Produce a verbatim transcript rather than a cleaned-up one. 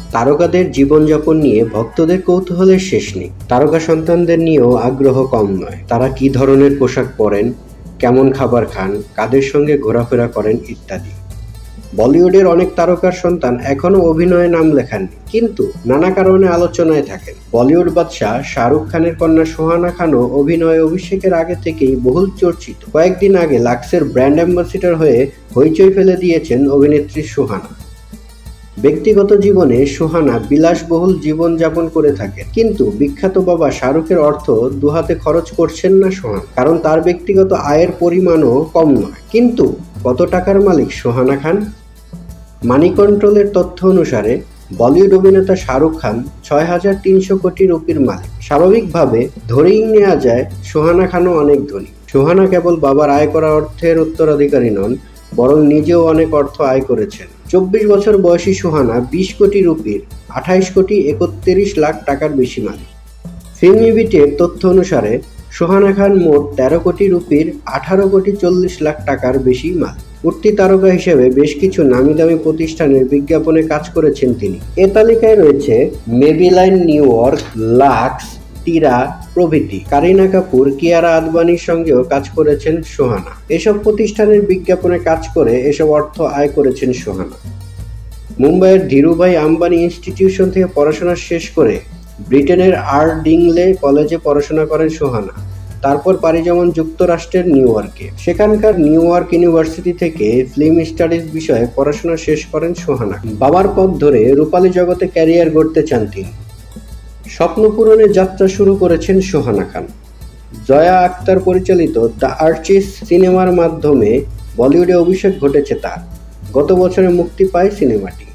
তারকাদের জীবনযাপন নিয়ে ভক্তদের কৌতূহলের শেষ নেই। তারকা সন্তানদের নিয়েও আগ্রহ কম নয়। তারা কী ধরনের পোশাক পরেন, কেমন খাবার খান, কাদের সঙ্গে ঘোরাফেরা করেন ইত্যাদি। বলিউডের অনেক তারকার সন্তান এখনও অভিনয়ে নাম লেখাননি, কিন্তু নানা কারণে আলোচনায় থাকেন। বলিউড বাদশা শাহরুখ খানের কন্যা সোহানা খানও অভিনয়ে অভিষেকের আগে থেকেই বহুল চর্চিত। কয়েকদিন আগে লাক্সের ব্র্যান্ড অ্যাম্বাসিডর হয়ে হইচই ফেলে দিয়েছেন অভিনেত্রী সোহানা। ব্যক্তিগত জীবনে সোহানা বিলাসবহুল জীবন যাপন করে থাকেন, কিন্তু বিখ্যাত বাবা শাহরুখের অর্থ দুহাতে খরচ করছেন না সোহানা, কারণ তার ব্যক্তিগত আয়ের পরিমাণও কম নয়। কিন্তু কত টাকার মালিক সোহানা খান? মানি কন্ট্রোলের তথ্য অনুসারে বলিউড অভিনেতা শাহরুখ খান ছয় হাজার তিনশো কোটি রুপির মালিক। স্বাভাবিকভাবে ধরেই নেওয়া যায় সোহানা খানও অনেক ধনী। সোহানা কেবল বাবার আয় করা অর্থের উত্তরাধিকারী নন, বরং নিজেও অনেক অর্থ আয় করেছেন। চব্বিশ বছর বয়সী সোহানা বিশ কোটি রুপির আঠাইশ কোটি একত্রিশ লাখ টাকার বেশি মালিক। ফিল্মি বিটের তথ্য অনুসারে সোহানা খান মোট তেরো কোটি রুপির আঠারো কোটি চল্লিশ লাখ টাকার বেশি মালিক। উঠতি তারকা হিসেবে বেশ কিছু নামি দামি প্রতিষ্ঠানের বিজ্ঞাপনে কাজ করেছেন তিনি। এ তালিকায় রয়েছে Maybelline New York, Lux, Tira প্রভৃতি। কারিনা কাপুর, কিয়ারা আদবানির সঙ্গেও কাজ করেছেন সোহানা। এসব প্রতিষ্ঠানের বিজ্ঞাপনে কাজ করে এসব অর্থ আয় করেছেন সোহানা। মুম্বাইয়ের ধীরুভাই আম্বানি ইনস্টিটিউশন থেকে পড়াশোনা শেষ করে ব্রিটেনের আর ডিংলে কলেজে পড়াশোনা করেন সোহানা। তারপর পাড়ি জমান যুক্তরাষ্ট্রের নিউ ইয়র্কে। সেখানকার নিউ ইয়র্ক ইউনিভার্সিটি থেকে ফিল্ম স্টাডিজ বিষয়ে পড়াশোনা শেষ করেন সোহানা। বাবার পথ ধরে রূপালী জগতে ক্যারিয়ার গড়তে চান তিনি। স্বপ্ন পূরণের যাত্রা শুরু করেছেন সোহানা খান। জয়া আক্তার পরিচালিত দ্য আর্টিস্ট সিনেমার মাধ্যমে বলিউডে অভিষেক ঘটেছে তার। গত বছরে মুক্তি পায় সিনেমাটি।